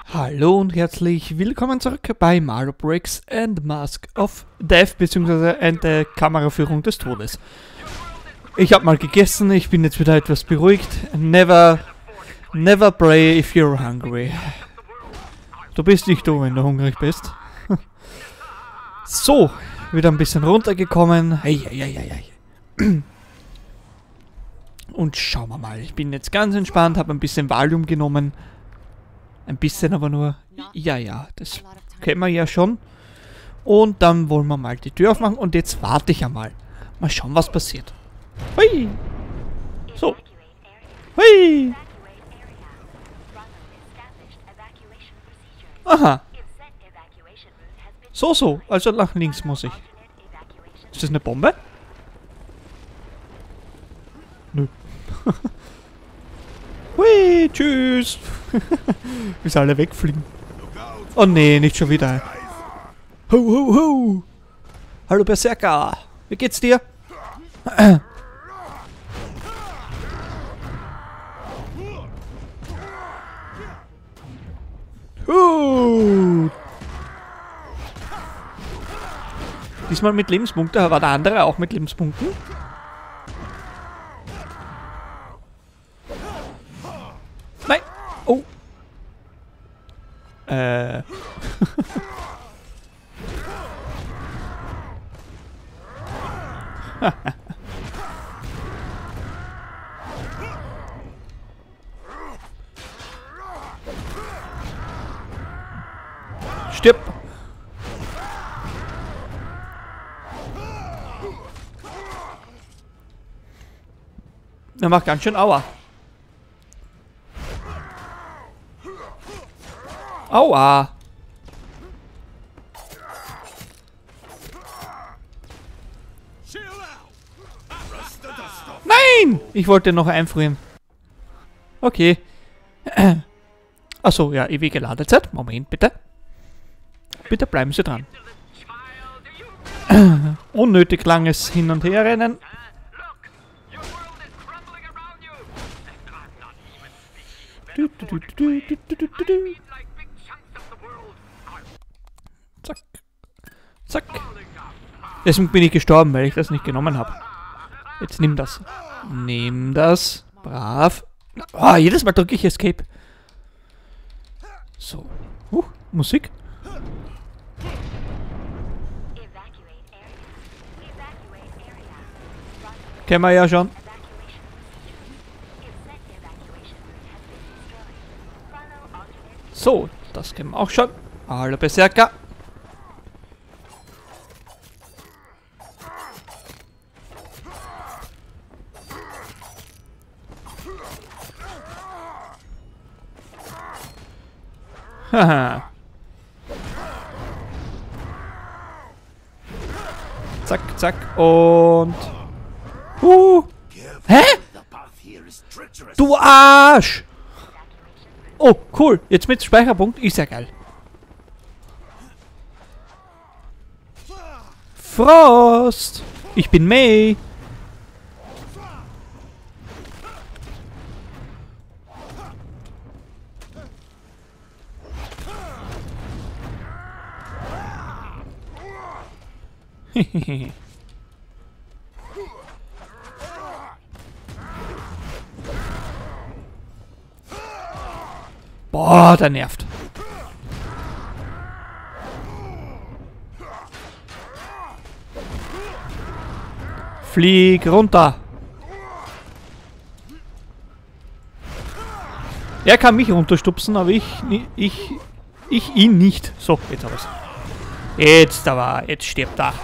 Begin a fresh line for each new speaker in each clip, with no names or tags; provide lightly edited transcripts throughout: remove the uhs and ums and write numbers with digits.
Hallo und herzlich willkommen zurück bei Mario Bricks and Mask of Death bzw. Kameraführung des Todes. Ich habe mal gegessen, ich bin jetzt wieder etwas beruhigt. Never pray if you're hungry. Du bist nicht du, wenn du hungrig bist. So, wieder ein bisschen runtergekommen. Hey. Und schauen wir mal, ich bin jetzt ganz entspannt, habe ein bisschen Valium genommen. Ein bisschen aber nur. Ja, das kennen wir ja schon. Und dann wollen wir mal die Tür aufmachen und jetzt warte ich einmal. Mal schauen, was passiert. Hui! So. Hui! Aha. So. Also nach links muss ich. Ist das eine Bombe? Nö. Hui, tschüss. Bis alle wegfliegen. Oh nee, nicht schon wieder. Ho. Hallo Berserker. Wie geht's dir? Diesmal mit Lebenspunkten. Da war der andere auch mit Lebenspunkten. Nein! Oh! Stirb! Er macht ganz schön Aua. Aua! Nein! Ich wollte noch einfrieren. Okay. Achso, ja, ewige Ladezeit. Moment, bitte. Bitte bleiben Sie dran. Unnötig langes Hin- und Herrennen. Zack. Deswegen bin ich gestorben, weil ich das nicht genommen habe. Jetzt nimm das. Nimm das. Brav. Oh, jedes Mal drücke ich Escape. So. Musik. Kennen wir ja schon. So, das kennen wir auch schon. Hallo Berserker. Haha. Zack und... Hä? Du Arsch! Oh, cool. Jetzt mit Speicherpunkt. Ist ja geil. Frost! Ich bin May. Boah, der nervt. Flieg runter. Er kann mich runterstupsen, aber ich ihn nicht. So, jetzt aber. Jetzt stirbt er.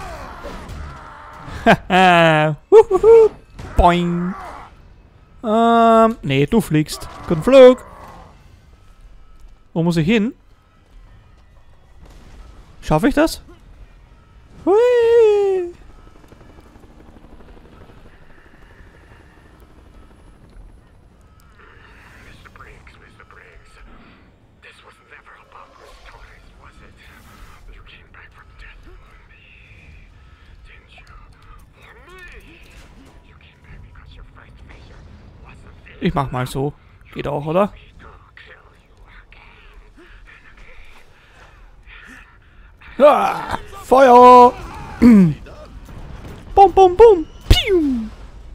Haha. Boing. Nee, du fliegst. Guten Flug. Wo muss ich hin? Schaffe ich das? Hui. Ich mach mal so. Geht auch, oder? Ah, Feuer! Bum, bum, bum! Piu!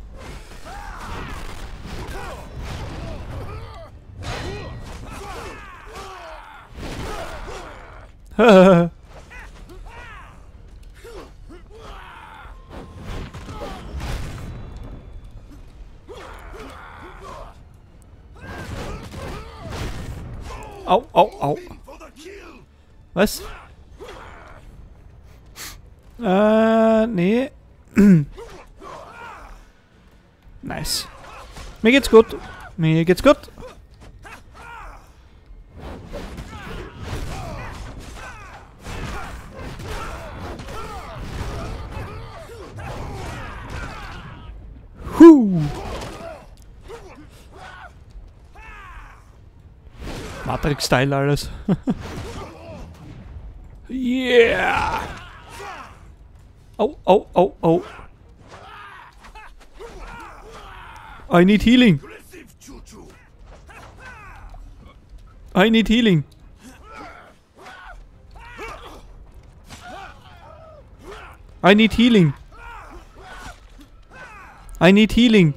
Au, au, au. Was? Nee. Nice. Mir geht's gut. Mir geht's gut. Matrix-Style alles. Yeah! Oh, oh, oh, oh. I need healing. I need healing. I need healing. I need healing.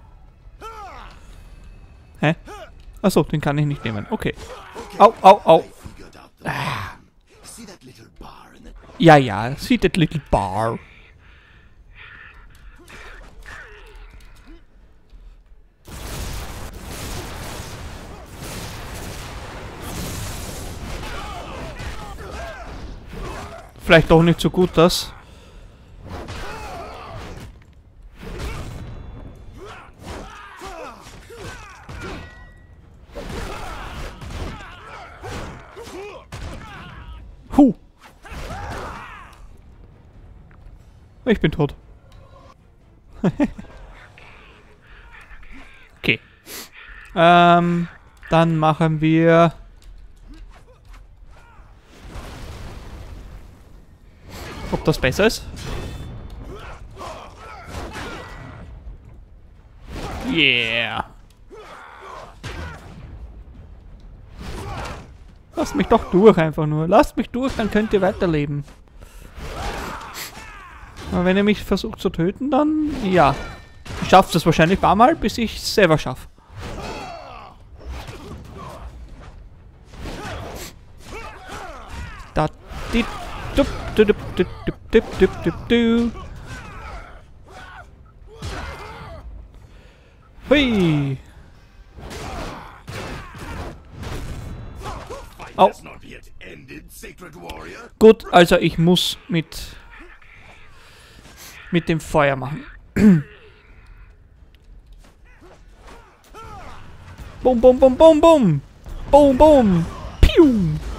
Hä? Achso, den kann ich nicht nehmen. Okay. Au, au, au. Ah. Ja, ja. See that little bar. Vielleicht doch nicht so gut, das. Ich bin tot. Okay. Dann machen wir... Ob das besser ist? Yeah. Lasst mich doch durch einfach nur. Lasst mich durch, dann könnt ihr weiterleben. Aber wenn ihr mich versucht zu töten, dann... Ja. Ich schaffe das wahrscheinlich ein paar Mal, bis ich es selber schaffe. Da... Di, dup, du, dup, dup, dup, dup, dup, dup, du. Hui! Au. Gut, also ich muss mit dem Feuer machen. Bum, bum, bum, bum, bum. Bum, bum. Piu.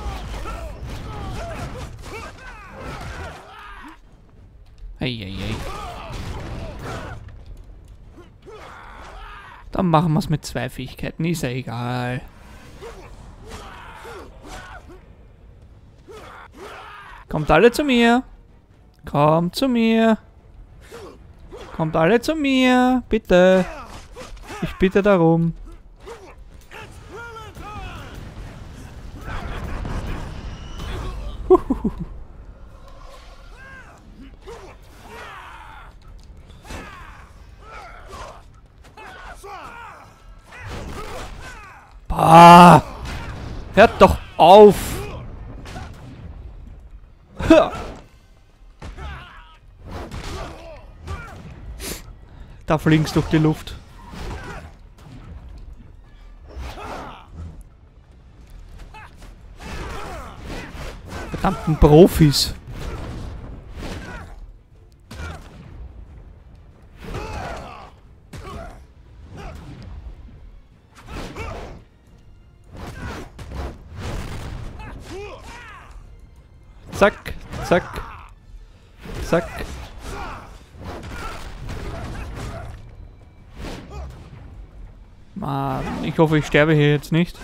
Eieiei. Dann machen wir es mit 2 Fähigkeiten. Ist ja egal. Kommt alle zu mir. Kommt zu mir. Kommt alle zu mir. Bitte. Ich bitte darum. Bah. Hört doch auf. Da fliegst du durch die Luft. Verdammten Profis. Zack, zack, zack. Mann, ich hoffe, ich sterbe hier jetzt nicht.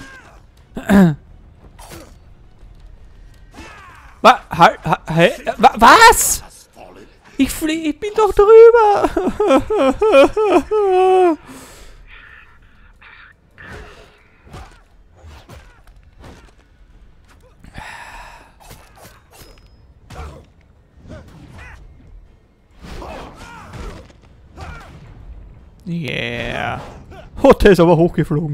Was? Ich bin doch drüber. Yeah. Oh, der ist aber hochgeflogen.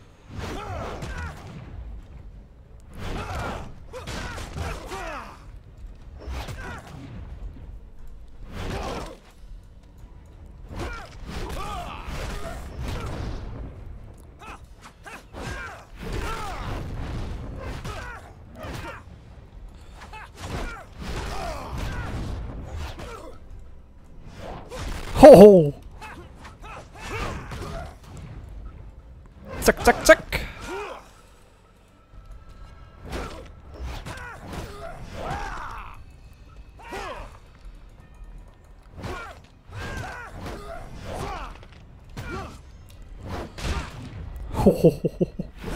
Hoho! Zack, zack, zack! Hohoho!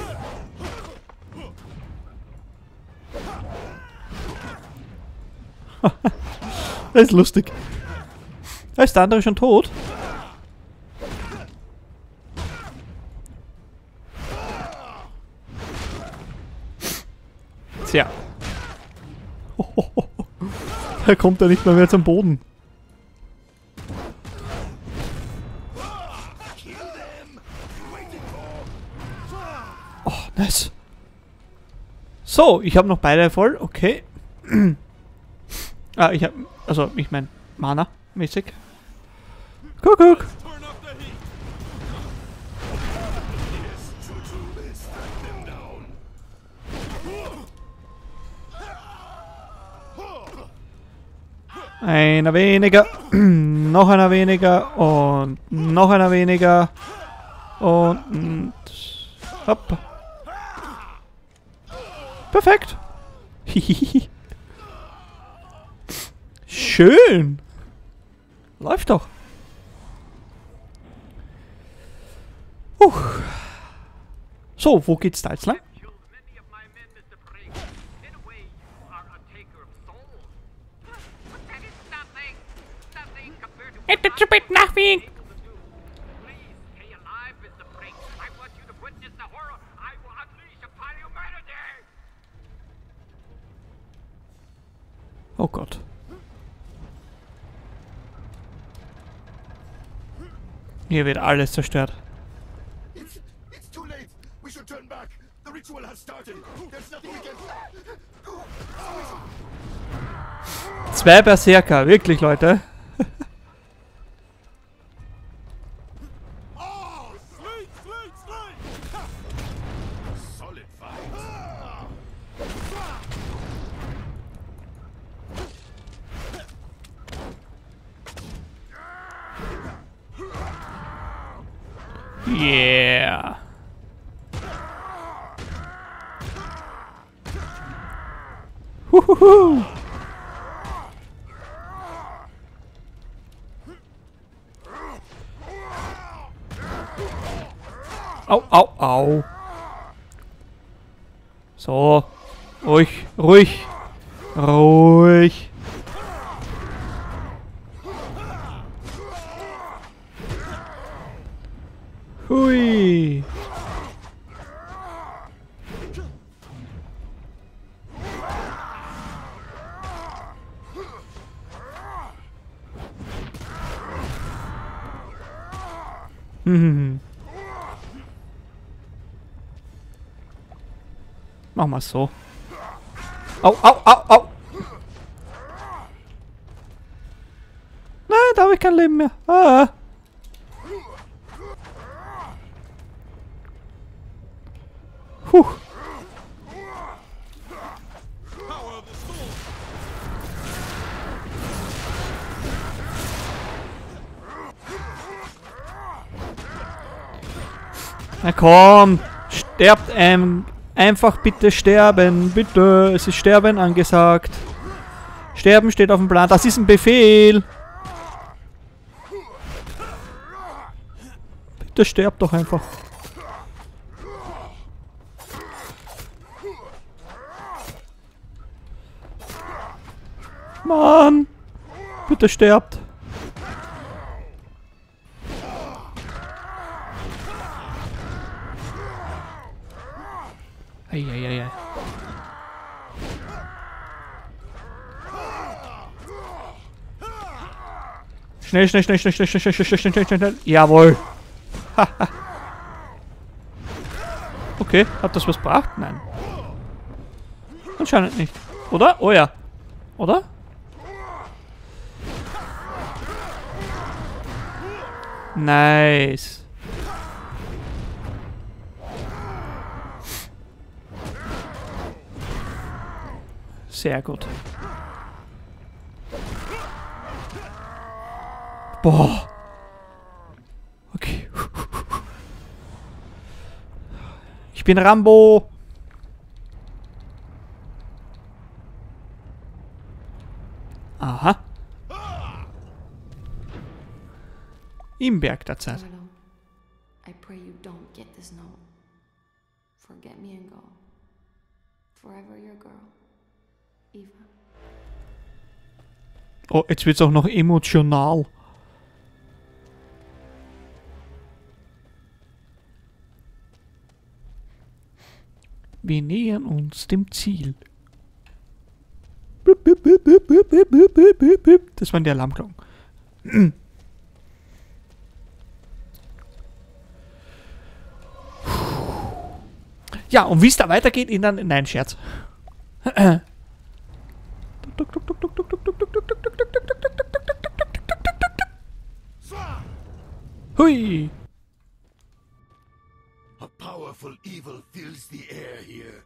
Das ist lustig. Da ist der andere schon tot. Tja. Da kommt er nicht mehr zum Boden. Oh, nice. So, ich habe noch beide voll. Okay. Ah, ich habe... Also, ich meine, Mana-mäßig. Kuckuck. Einer weniger. Noch einer weniger. Und noch einer weniger. Und... Hopp. Perfekt. Schön. Läuft doch. So, wo geht's da jetzt lang? Hätte zu bit nachwiegen. Oh Gott. Hier wird alles zerstört. Zwei Berserker, wirklich, Leute. Yeah. Huhuhu. Au, au, au. So. Ruhig, ruhig. Ruhig. Hui. Machen wir so. Au, au, au, au. Nein, da habe ich kein Leben mehr. Ah. Puh. Na komm, sterbt einfach bitte sterben, bitte, es ist Sterben angesagt. Sterben steht auf dem Plan, das ist ein Befehl. Bitte sterbt doch einfach. Mann, bitte sterbt. Eieiei. Schnell, schnell, schnell, schnell, schnell, schnell, schnell, schnell, schnell, schnell, schnell. Jawohl. Okay, hat das was gebracht? Nein. Anscheinend nicht. Oder? Oh ja. Oder? Nice. Sehr gut. Boah. Okay. Ich bin Rambo. Aha. Im Berg der Zeit.
I pray you don't get this note. Forget me and go. Forever your girl, Eva.
Oh, jetzt wird's auch noch emotional. Wir nähern uns dem Ziel. Das waren die Alarmglocken. Ja, und wie es da weitergeht, in dann... Nein, Scherz. Hui.
A powerful evil fills the air here.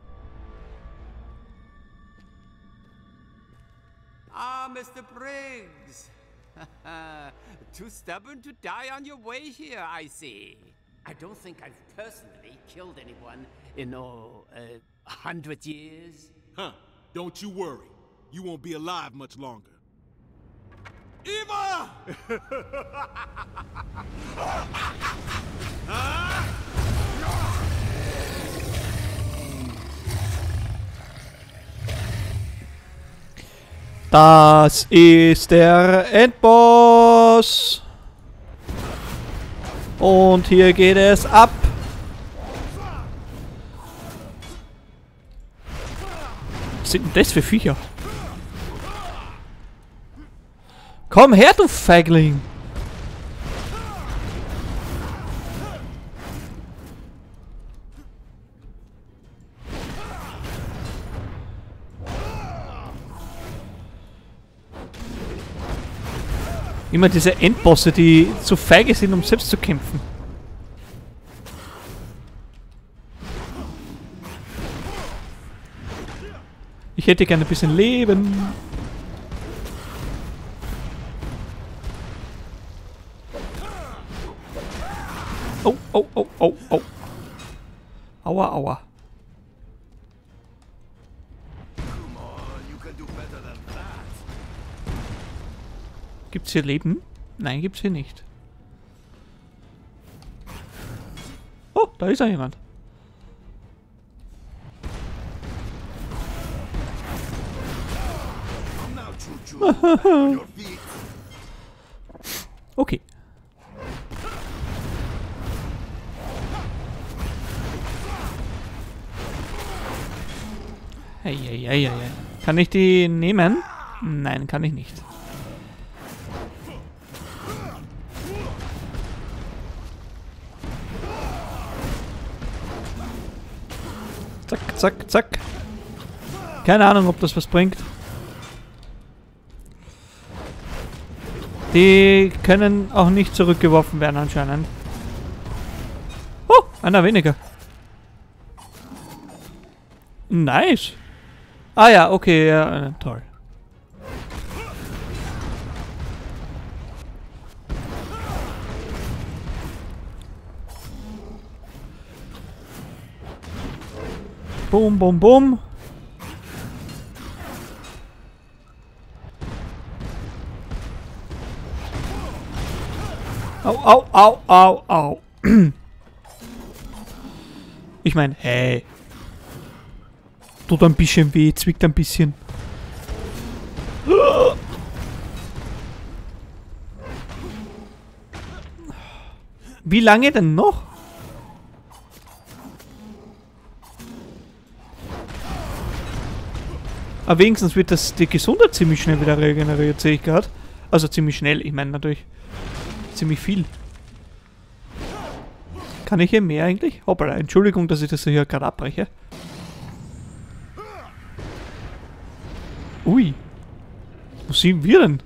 Ah, Mr. Briggs. Too stubborn to die on your way here, I see. I don't think I've personally killed anyone in, 100 years.
Huh. Don't you worry. You won't be alive much longer. Eva!
Das ist der Endboss. Und hier geht es ab. Was sind denn das für Viecher? Komm her, du Feigling! Immer diese Endbosse, die zu feige sind, um selbst zu kämpfen. Ich hätte gerne ein bisschen Leben. Oh, oh, oh, oh, oh. Aua, aua. Gibt's hier Leben? Nein, gibt's hier nicht. Oh, da ist ja jemand. Okay. Hey, hey, hey, hey. Kann ich die nehmen? Nein, kann ich nicht. Zack, zack, zack. Keine Ahnung, ob das was bringt. Die können auch nicht zurückgeworfen werden anscheinend. Oh, einer weniger. Nice. Ah ja, okay, ja, toll. Boom, boom, boom. Au, au, au, au, au. Ich meine, hey. Tut ein bisschen weh, zwickt ein bisschen. Wie lange denn noch? Aber wenigstens wird die Gesundheit ziemlich schnell wieder regeneriert, sehe ich gerade. Also ziemlich schnell. Ich meine natürlich ziemlich viel. Kann ich hier mehr eigentlich? Hoppala, Entschuldigung, dass ich das hier gerade abbreche. Ui. Wo sind wir denn?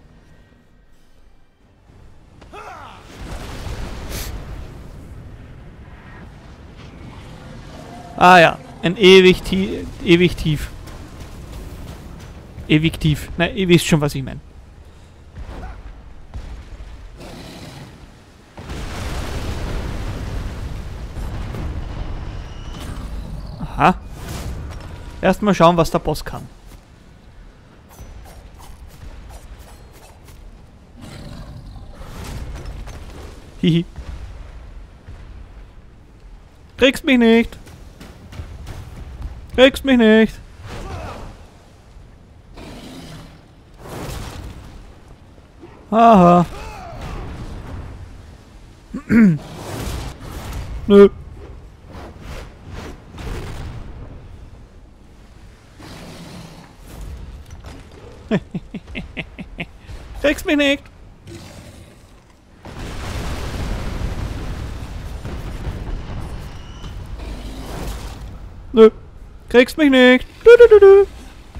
Ah ja, ein ewig tief. Ewig tief. Na, ihr wisst schon, was ich meine. Aha. Erstmal schauen, was der Boss kann. Hihi. Kriegst mich nicht. Kriegst mich nicht. Aha. Nö. Kriegst mich nicht. Nö. Kriegst mich nicht. Du, du, du, du.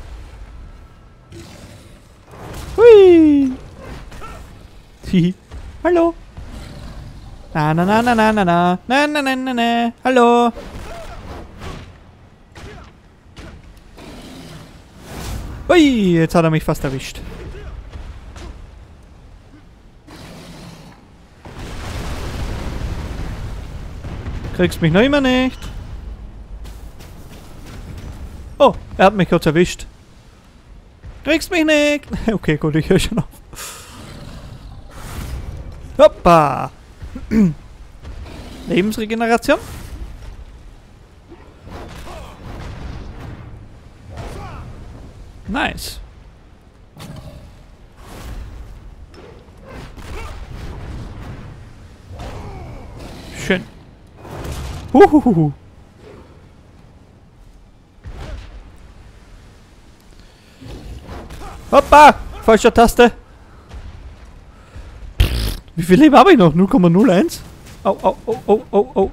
Hui. Hihi. Hallo. Na na na na na na na na na na na na. Hallo. Ui, jetzt hat er mich fast erwischt. Kriegst mich noch immer nicht. Oh, er hat mich kurz erwischt. Kriegst mich nicht. Okay, gut, ich höre schon auf. Hoppa. Lebensregeneration. Nice. Schön. Huhuhu. Hoppa! Falsche Taste. Wie viel Leben habe ich noch? 0,01? Au, au, au, au, au, au.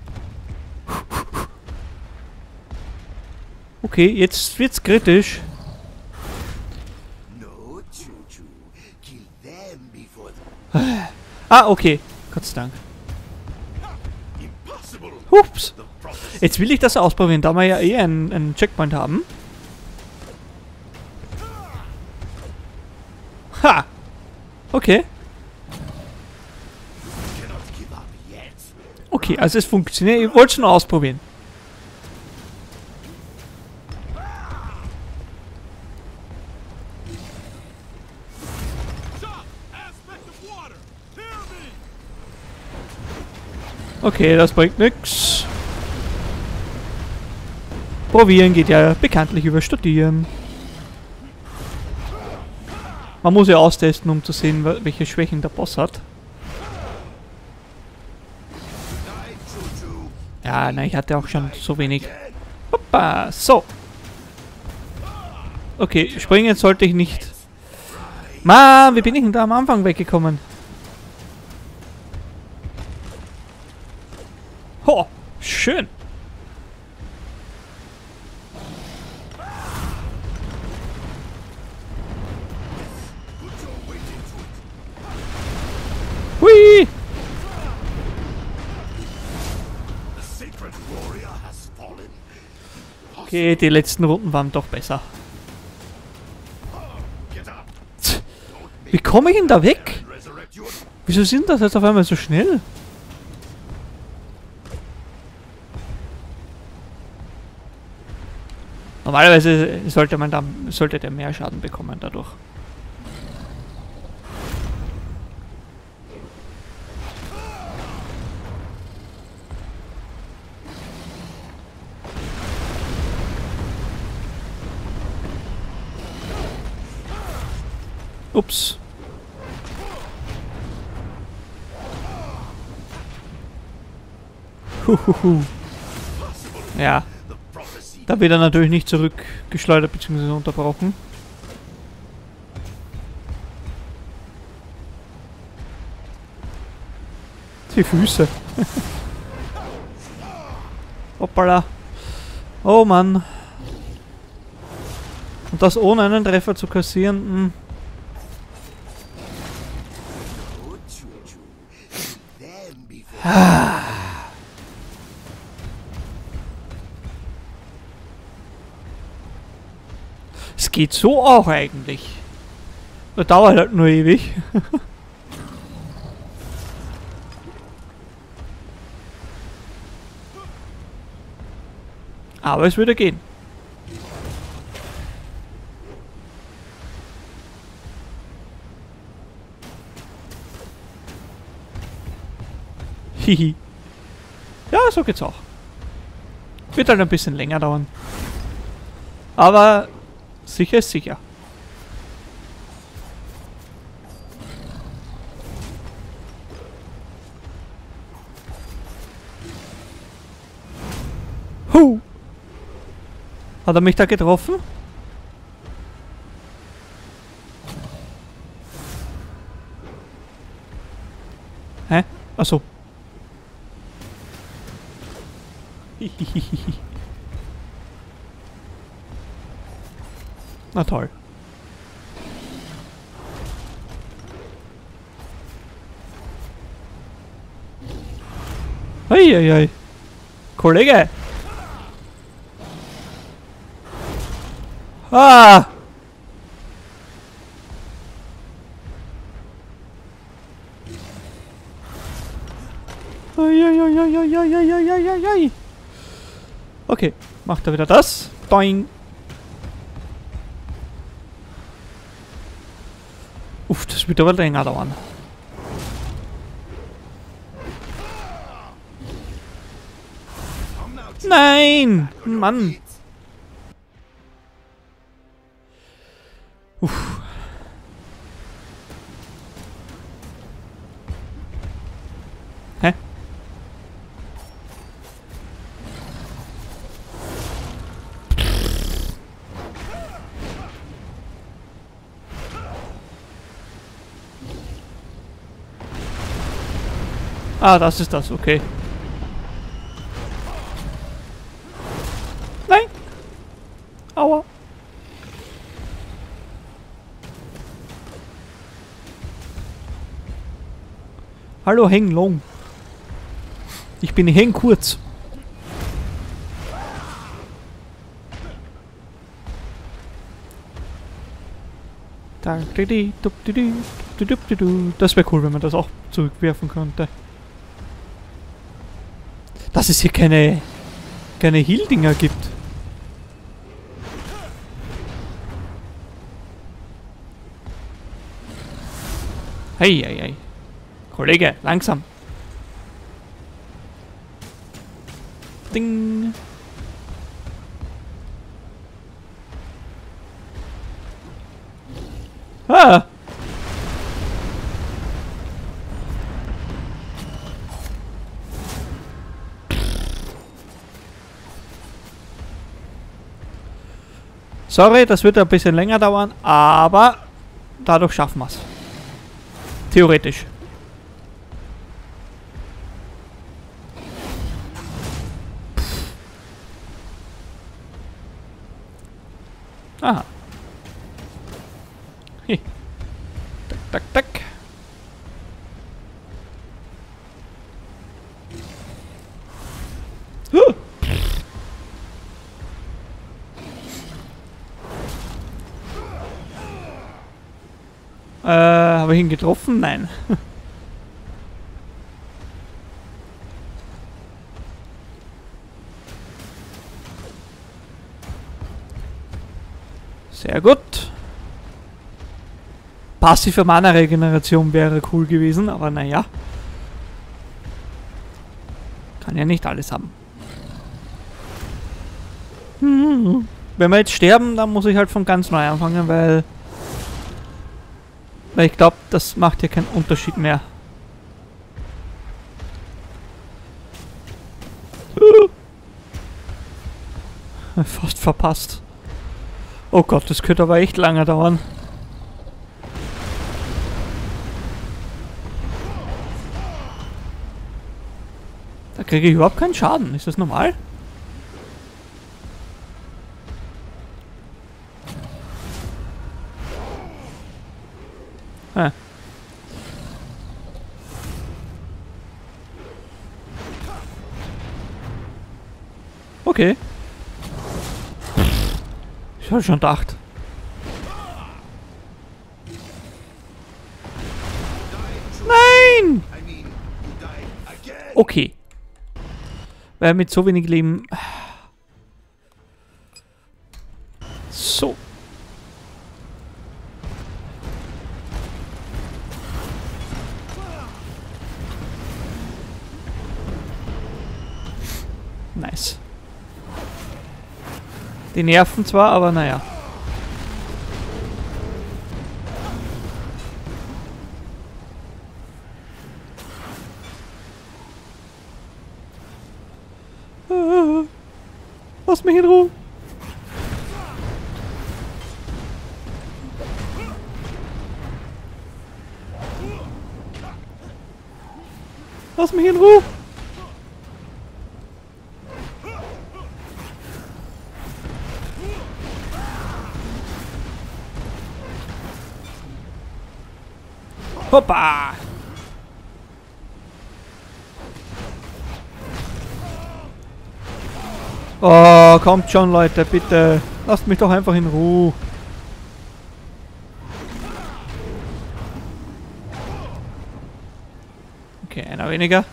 Okay, jetzt wird's kritisch. Ah, okay. Gott sei Dank. Ups. Jetzt will ich das ausprobieren, da wir ja eh einen Checkpoint haben. Ha! Okay. Okay, also es funktioniert. Ich wollte es nur ausprobieren. Okay, das bringt nichts. Probieren geht ja bekanntlich über Studieren. Man muss ja austesten, um zu sehen, welche Schwächen der Boss hat. Ja, nein, ich hatte auch schon so wenig. Hoppa, so. Okay, springen sollte ich nicht. Mann, wie bin ich denn da am Anfang weggekommen? Ho, schön. Hui! Okay, die letzten Runden waren doch besser. Wie komme ich denn da weg? Wieso sind das jetzt auf einmal so schnell? Normalerweise sollte der mehr Schaden bekommen dadurch. Ups. Huhuhu. Ja. Da wird er natürlich nicht zurückgeschleudert bzw. unterbrochen. Die Füße. Hoppala. Oh Mann. Und das ohne einen Treffer zu kassieren. Es geht so auch eigentlich. Das dauert halt nur ewig. Aber es würde gehen. Hihi. Ja, so geht's auch. Wird halt ein bisschen länger dauern. Aber sicher ist sicher. Hat er mich da getroffen? Hä? Achso. Na toll. Eieiei. Kollege! Ah! Eieieiei. Okay, macht er wieder das. Doing. Uff, das wird aber länger dauern. Nein! Mann! Uff. Hä? Ah, das ist das, okay. Nein! Aua! Hallo Heng Long. Ich bin Heng Kurz. Das wäre cool, wenn man das auch zurückwerfen könnte. Dass es hier keine Heal-Dinger gibt. Hey, hey, hey. Kollege, langsam. Ding. Ah. Sorry, das wird ein bisschen länger dauern, aber dadurch schaffen wir es. Theoretisch. Aha. Hi. Tak, tak, tak. Habe ich ihn getroffen? Nein. Sehr gut. Passive Mana-Regeneration wäre cool gewesen, aber naja. Kann ja nicht alles haben. Wenn wir jetzt sterben, dann muss ich halt von ganz neu anfangen, weil ich glaube, das macht hier keinen Unterschied mehr. Fast verpasst. Oh Gott, das könnte aber echt lange dauern. kriege ich überhaupt keinen Schaden. Ist das normal? Ah. Okay. Ich habe schon gedacht. Nein! Okay. Weil mit so wenig Leben... So. Nice. Die nerven zwar, aber naja. Lass mich in Ruhe. Lass mich in Ruhe. Hoppa! Oh, kommt schon, Leute, bitte. Lasst mich doch einfach in Ruhe. Okay, einer weniger.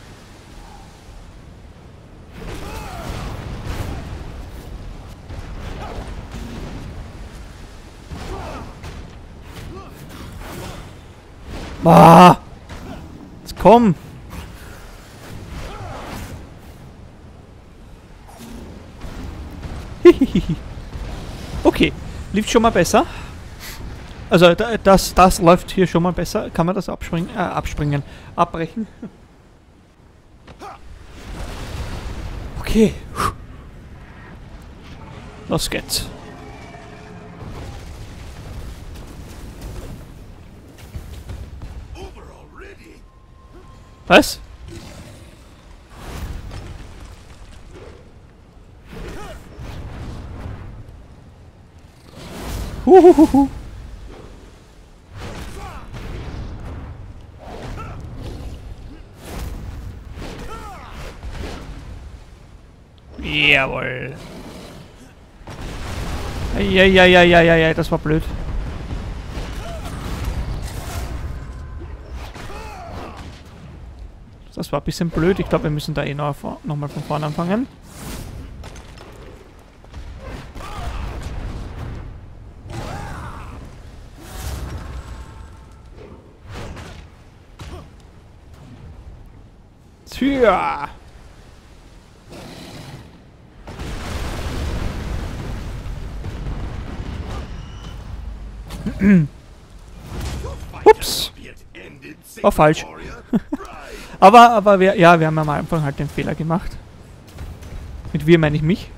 Ah! Jetzt komm! Okay, lief schon mal besser. Also das läuft hier schon mal besser. Kann man das abbrechen? Okay. Los geht's. Was? Huhuhuhu. Jawohl. Ja, das war blöd. Das war ein bisschen blöd. Ich glaube, wir müssen da eh noch mal von vorne anfangen. Tja. Ups. War falsch. aber wir haben am Anfang halt den Fehler gemacht. Mit wir meine ich mich.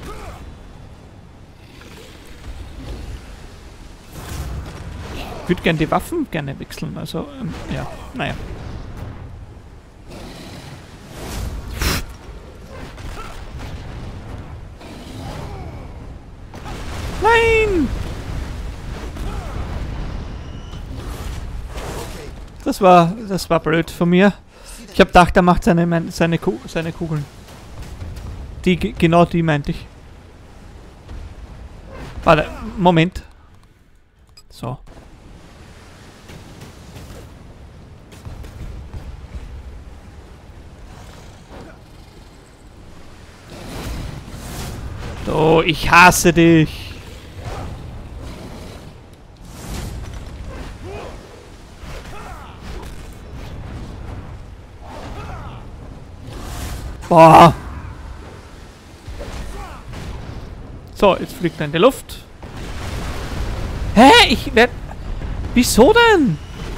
Ich würde gerne die Waffen wechseln, also ja, naja. Nein! Das war blöd von mir. Ich habe gedacht, er macht seine Kugeln. Genau die meinte ich. Warte, Moment. So. So, ich hasse dich. Boah. So, jetzt fliegt er in die Luft. Hä? Ich werd... Wieso denn?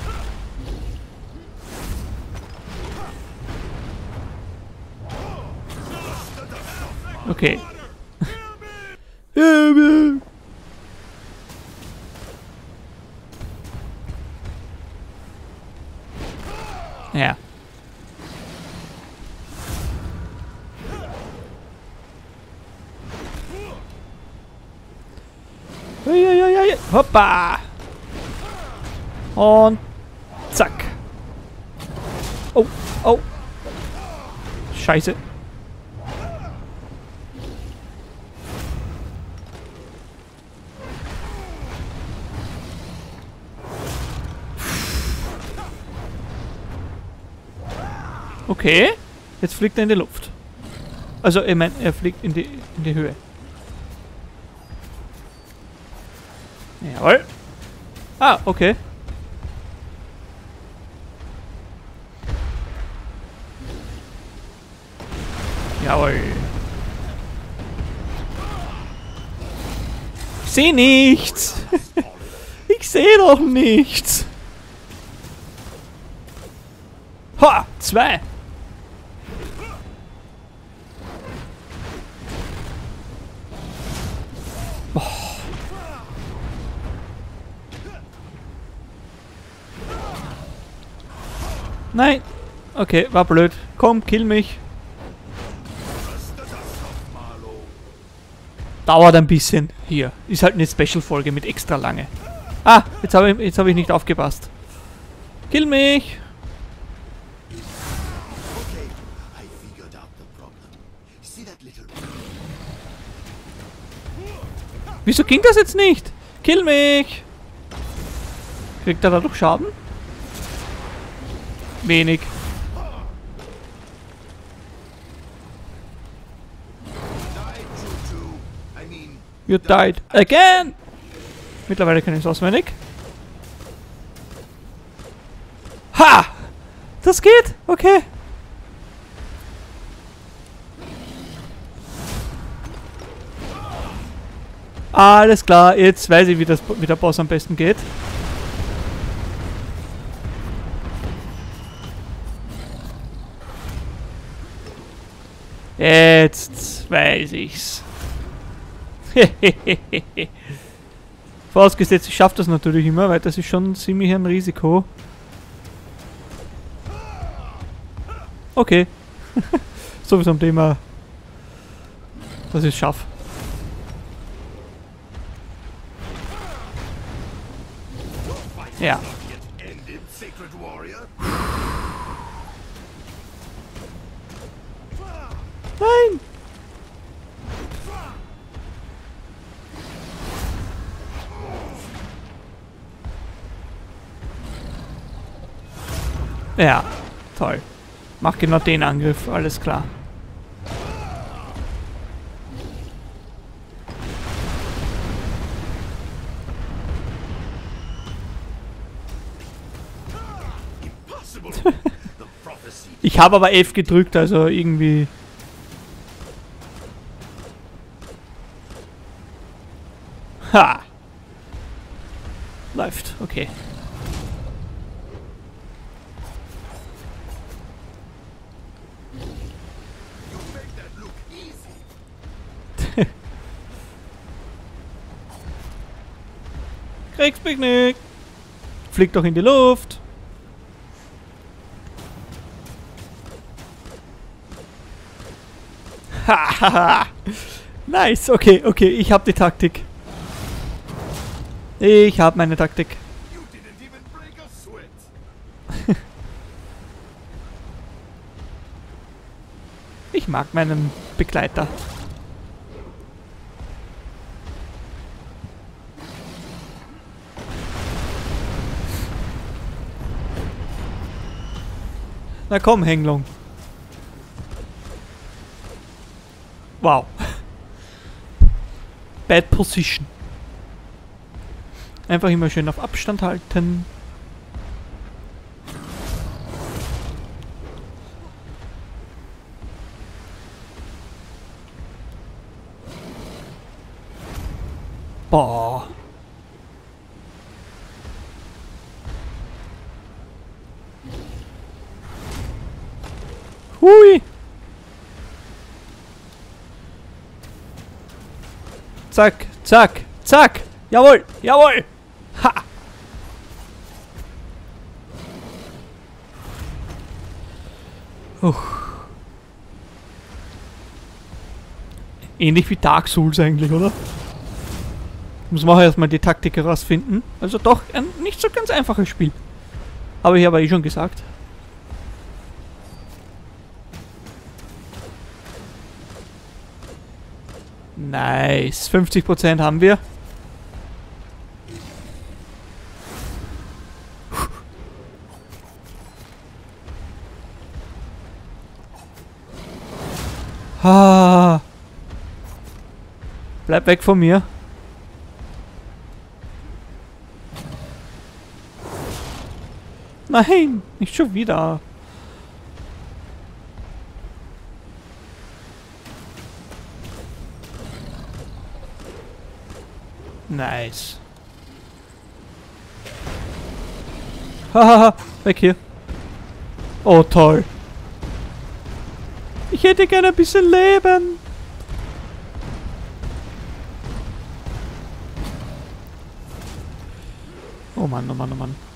Okay. Ja. Uiuiui. Hoppa. Und zack. Oh, oh. Scheiße. Okay, jetzt fliegt er in die Luft. Also, ich meine, er fliegt in die Höhe. Jawohl. Ah, okay. Jawohl. Ich sehe nichts. Ich sehe doch nichts. Ha, 2. Nein. Okay, war blöd. Komm, kill mich. Dauert ein bisschen. Hier. Ist halt eine Special-Folge mit extra lange. Ah, jetzt hab ich nicht aufgepasst. Kill mich. Wieso ging das jetzt nicht? Kill mich. Kriegt er dadurch Schaden? Wenig. You died again! Mittlerweile kann ich es auswendig. Ha! Das geht! Okay. Alles klar, jetzt weiß ich, wie der Boss am besten geht. Jetzt weiß ich's. Vorausgesetzt, ich schaffe das natürlich immer, weil das ist schon ziemlich ein Risiko. Okay. So wie zum Thema, dass ich es schaffe. Ja. Nein! Ja, toll. Mach genau den Angriff, alles klar. Ich habe aber F gedrückt, also irgendwie... Ha! Läuft, okay. Kriegspicknick! Fliegt doch in die Luft! Hahaha! Nice, okay, okay, ich hab die Taktik. Ich hab meine Taktik. Ich mag meinen Begleiter. Na komm, Henglong. Wow. Bad Position. Einfach immer schön auf Abstand halten. Boah. Hui. Zack, zack, zack. Jawohl, jawohl. Ha. Ähnlich wie Dark Souls eigentlich, oder? Muss man auch erstmal die Taktik herausfinden. Also doch ein nicht so ganz einfaches Spiel. Habe ich aber eh schon gesagt. Nice. 50% haben wir. Ah. Bleib weg von mir. Nein, nicht schon wieder. Nice. Hahaha, weg hier. Oh, toll. Ich hätte gerne ein bisschen Leben. Oh Mann, oh Mann, oh Mann.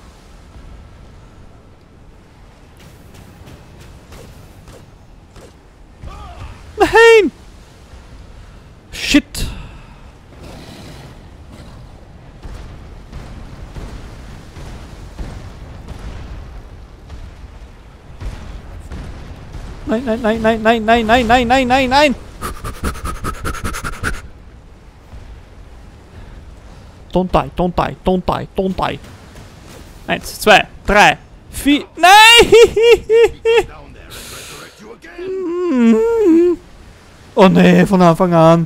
Nein! Shit! Nein, nein, nein, nein, nein, nein, nein, nein, nein, nein, nein! Don't die, don't die, don't die, don't die. 1, 2, 3, 4. Nein! Oh nee, von Anfang an.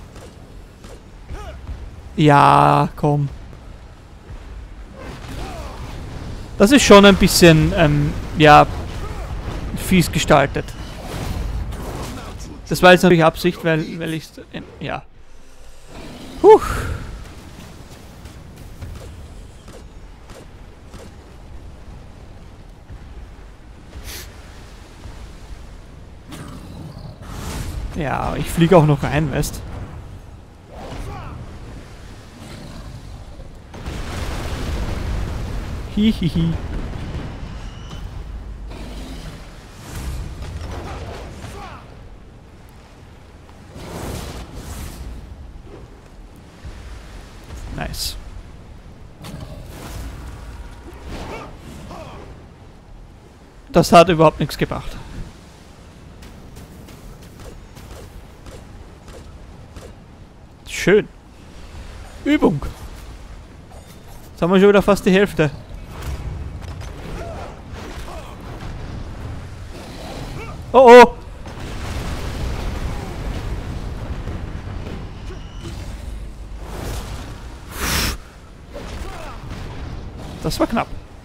Ja, komm. Das ist schon ein bisschen, ja, fies gestaltet. Das war jetzt natürlich Absicht, weil ich, ja. Huch. Ja, ich fliege auch noch rein, weißt? Hihihi. Nice. Das hat überhaupt nichts gebracht. Schön. Übung. Jetzt haben wir schon wieder fast die Hälfte. Oh oh! Das war knapp.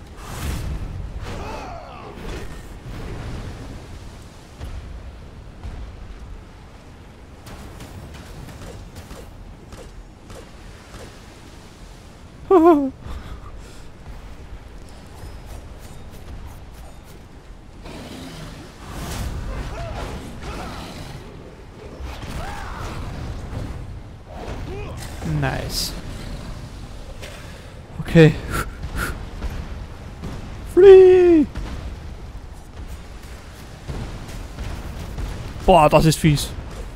Nice. Okay. Flee! Boah, das ist fies.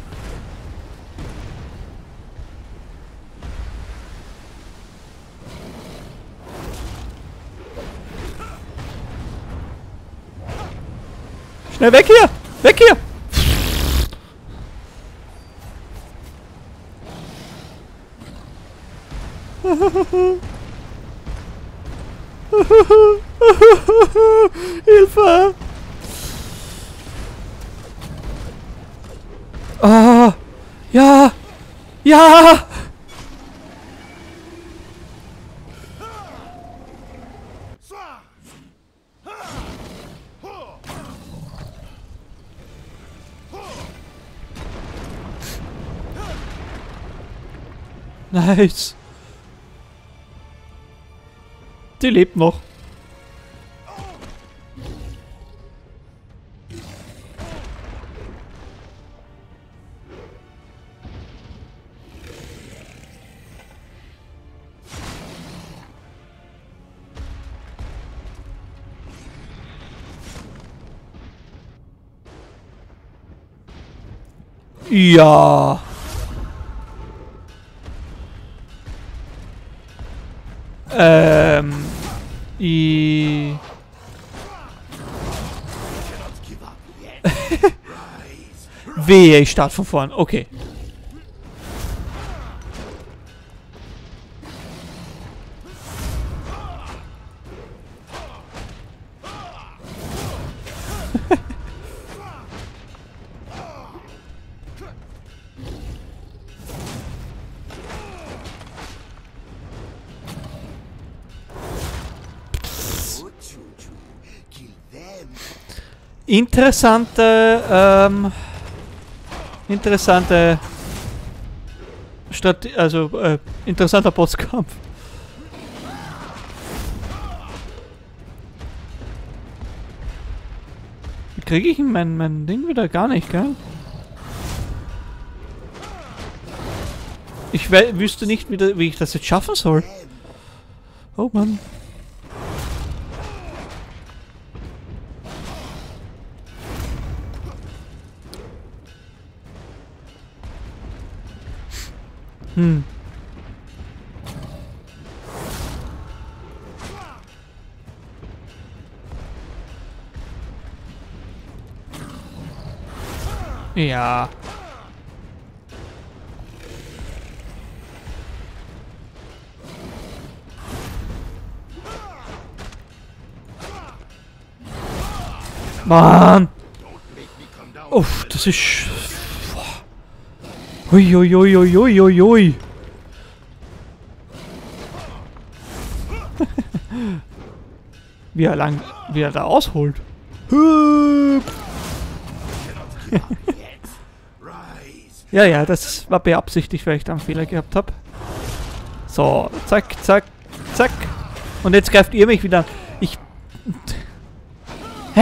Schnell weg hier! Weg hier! Hilfe! Ah! Ja! Ja! Nice. Die lebt noch. Ja. I... Wehe, ich starte von vorn. Okay. Interessante interessanter Bosskampf. Wie kriege ich mein Ding wieder gar nicht, gell? Ich wüsste nicht, wie ich das jetzt schaffen soll. Oh Mann. Ja. Mann. Uff, das ist... Hui, hui, hui, hui, hui, hui, hui. Wie er da ausholt. Ja, ja, das war beabsichtigt, weil ich da einen Fehler gehabt habe. So, zack, zack, zack. Und jetzt greift ihr mich wieder an. Hä?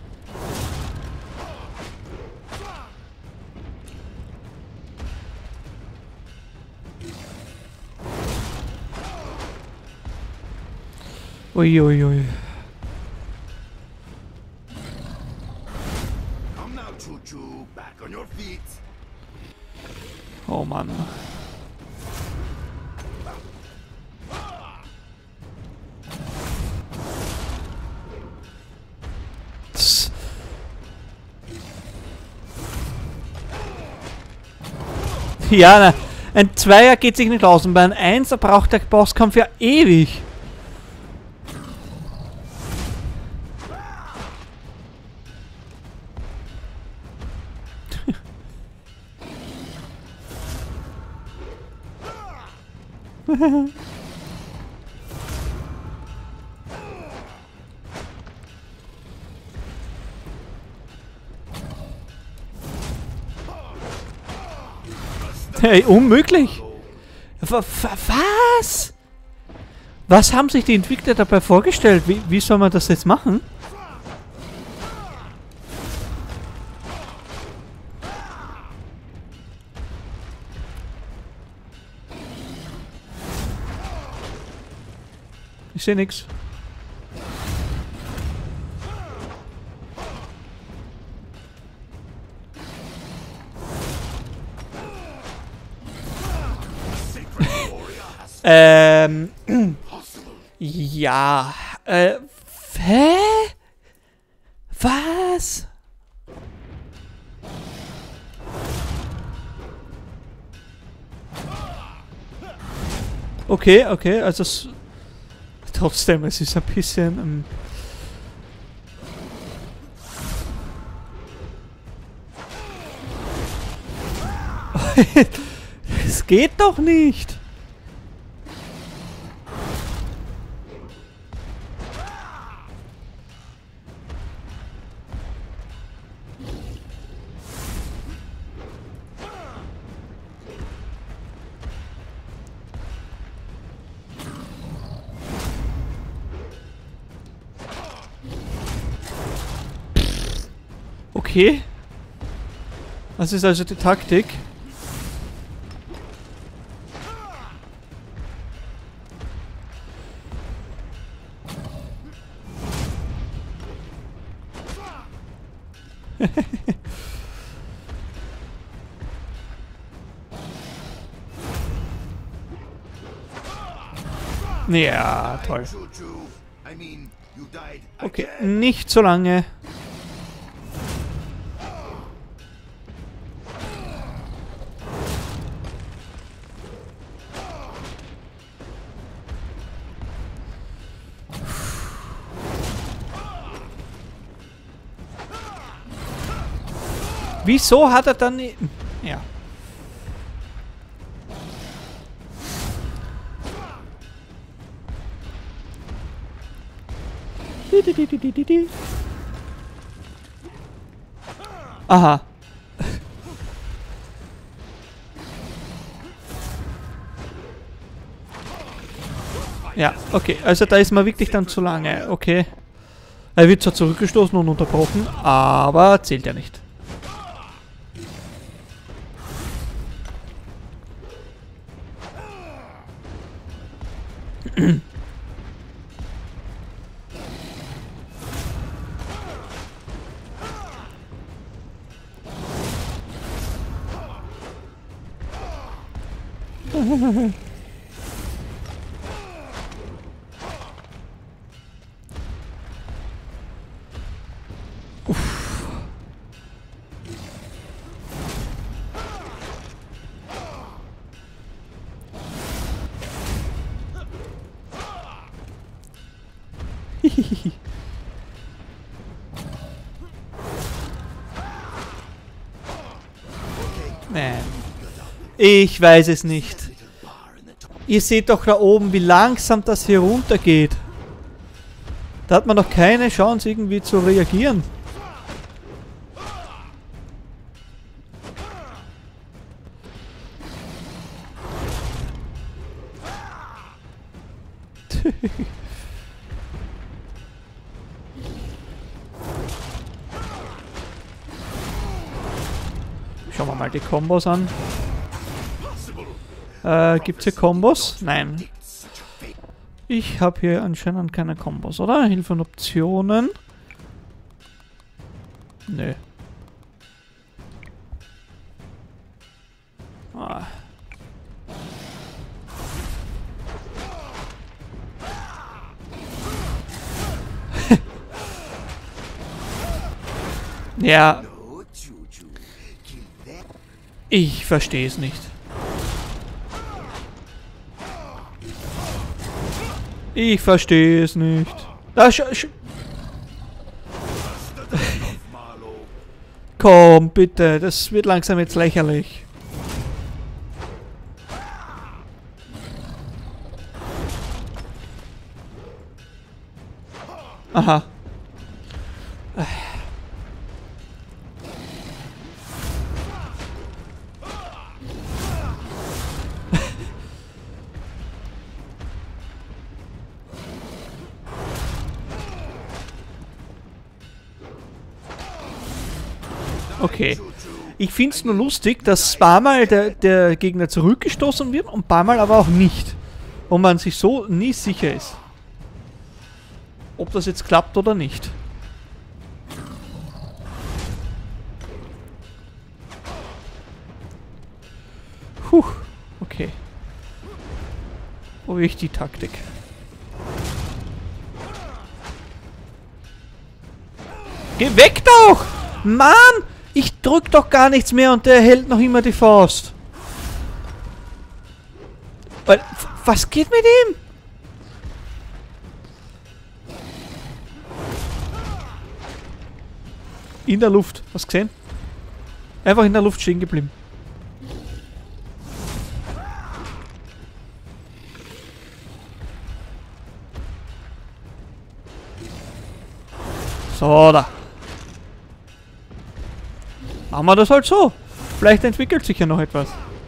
Uiuiui. Ui. Oh Mann. Ja, ne. Ein Zweier geht sich nicht aus und bei einem Einser braucht der Bosskampf ja ewig. Hey, unmöglich! Was? Was haben sich die Entwickler dabei vorgestellt? Wie soll man das jetzt machen? Ich sehe nichts. Ja. Hä? Was? Okay, okay, also trotzdem, es ist ein bisschen... Es geht doch nicht! Okay. Das ist also die Taktik. Ja, toll. Okay, nicht so lange. Wieso hat er dann... Ja. Aha. Ja, okay. Also da ist man wirklich dann zu lange. Okay. Er wird zwar zurückgestoßen und unterbrochen, aber zählt ja nicht. Nein. Ich weiß es nicht. Ihr seht doch da oben, wie langsam das hier runtergeht. Da hat man noch keine Chance, irgendwie zu reagieren. Schauen wir mal die Kombos an. Gibt's hier Kombos? Nein. Ich habe hier anscheinend keine Kombos, oder? Hilfe und Optionen. Nö. Ah. Ja. Ich verstehe es nicht. Ich verstehe es nicht. Komm, bitte. Das wird langsam jetzt lächerlich. Aha. Okay. Ich finde es nur lustig, dass ein paar Mal der Gegner zurückgestoßen wird und ein paar Mal aber auch nicht. Und man sich so nie sicher ist. Ob das jetzt klappt oder nicht. Puh, okay. Probiere ich die Taktik. Geh weg doch! Mann! Ich drück doch gar nichts mehr und der hält noch immer die Faust. Was geht mit ihm? In der Luft. Hast du gesehen? Einfach in der Luft stehen geblieben. So, da. Machen wir das halt so. Vielleicht entwickelt sich ja noch etwas.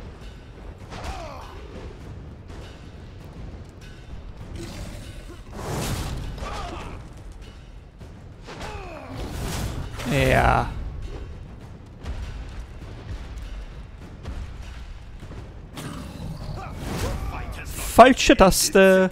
Ja. Falsche Taste.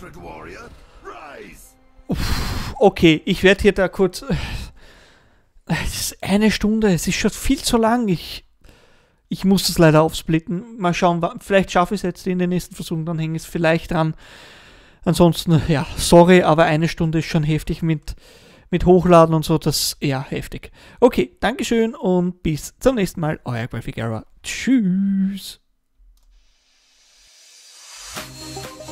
Uff, okay, ich werde hier da kurz... Es ist eine Stunde, es ist schon viel zu lang. Ich muss das leider aufsplitten. Mal schauen, vielleicht schaffe ich es jetzt in den nächsten Versuchen, dann hänge ich es vielleicht dran. Ansonsten, ja, sorry, aber eine Stunde ist schon heftig mit Hochladen und so, das ist eher heftig. Okay, Dankeschön und bis zum nächsten Mal. Euer Graphic Error. Tschüss.